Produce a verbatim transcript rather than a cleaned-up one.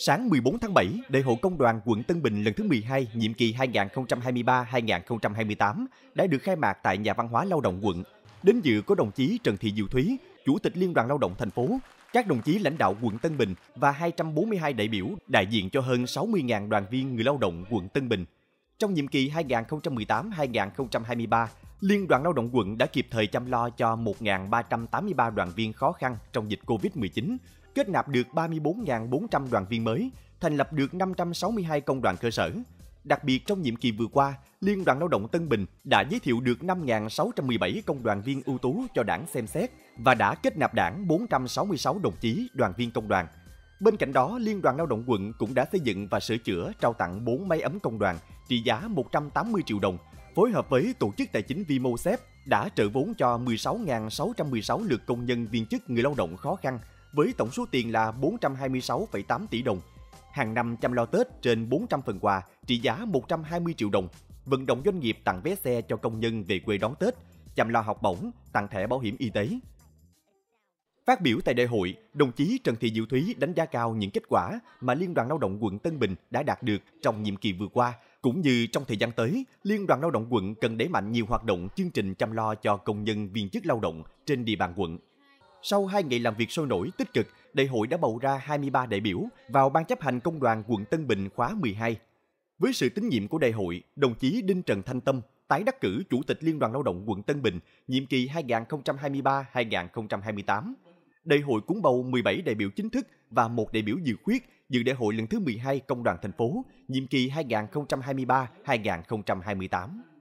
Sáng mười bốn tháng bảy, Đại hội Công đoàn quận Tân Bình lần thứ mười hai, nhiệm kỳ hai nghìn không trăm hai mươi ba đến hai nghìn không trăm hai mươi tám đã được khai mạc tại Nhà văn hóa Lao động quận. Đến dự có đồng chí Trần Thị Diệu Thúy, Chủ tịch Liên đoàn Lao động thành phố, các đồng chí lãnh đạo quận Tân Bình và hai trăm bốn mươi hai đại biểu đại diện cho hơn sáu mươi nghìn đoàn viên người lao động quận Tân Bình. Trong nhiệm kỳ hai nghìn không trăm mười tám đến hai nghìn không trăm hai mươi ba, Liên đoàn Lao động quận đã kịp thời chăm lo cho một nghìn ba trăm tám mươi ba đoàn viên khó khăn trong dịch Covid mười chín, kết nạp được ba mươi bốn nghìn bốn trăm đoàn viên mới, thành lập được năm trăm sáu mươi hai công đoàn cơ sở. Đặc biệt trong nhiệm kỳ vừa qua, Liên đoàn Lao động Tân Bình đã giới thiệu được năm nghìn sáu trăm mười bảy công đoàn viên ưu tú cho Đảng xem xét và đã kết nạp Đảng bốn trăm sáu mươi sáu đồng chí đoàn viên công đoàn. Bên cạnh đó, Liên đoàn Lao động quận cũng đã xây dựng và sửa chữa trao tặng bốn máy ấm công đoàn trị giá một trăm tám mươi triệu đồng, phối hợp với tổ chức tài chính Vimosep đã trợ vốn cho mười sáu nghìn sáu trăm mười sáu lượt công nhân viên chức người lao động khó khăn với tổng số tiền là bốn trăm hai mươi sáu phẩy tám tỷ đồng. Hàng năm chăm lo Tết trên bốn trăm phần quà trị giá một trăm hai mươi triệu đồng, vận động doanh nghiệp tặng vé xe cho công nhân về quê đón Tết, chăm lo học bổng, tặng thẻ bảo hiểm y tế. Phát biểu tại đại hội, đồng chí Trần Thị Diệu Thúy đánh giá cao những kết quả mà Liên đoàn Lao động quận Tân Bình đã đạt được trong nhiệm kỳ vừa qua, cũng như trong thời gian tới, Liên đoàn Lao động quận cần đẩy mạnh nhiều hoạt động chương trình chăm lo cho công nhân viên chức lao động trên địa bàn quận. Sau hai ngày làm việc sôi nổi tích cực, đại hội đã bầu ra hai mươi ba đại biểu vào Ban chấp hành Công đoàn quận Tân Bình khóa mười hai. Với sự tín nhiệm của đại hội, đồng chí Đinh Trần Thanh Tâm tái đắc cử Chủ tịch Liên đoàn Lao động quận Tân Bình nhiệm kỳ hai nghìn không trăm hai mươi ba đến hai nghìn không trăm hai mươi tám. Đại hội cũng bầu mười bảy đại biểu chính thức và một đại biểu dự khuyết dự đại hội lần thứ mười hai Công đoàn thành phố nhiệm kỳ hai nghìn không trăm hai mươi ba đến hai nghìn không trăm hai mươi tám.